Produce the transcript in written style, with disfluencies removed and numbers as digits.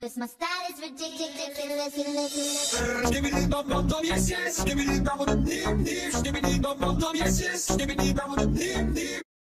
Cause my style is ridiculous. Skibidi bum bum bum yes yes. Skibidi bum bum dim dim. Skibidi bum bum bum yes yes. Skibidi bum bum dim dim.